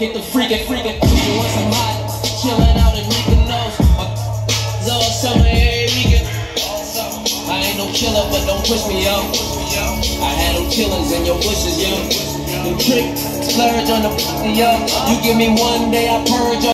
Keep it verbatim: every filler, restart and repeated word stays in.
Get the freakin', freakin', you want some hot, chillin' out in Mykonos. All summer, every weekend. I ain't no killer, but don't push me, yo. I had them killers in your bushes, yo. The trick, splurge on the yo. You give me one day, I purge.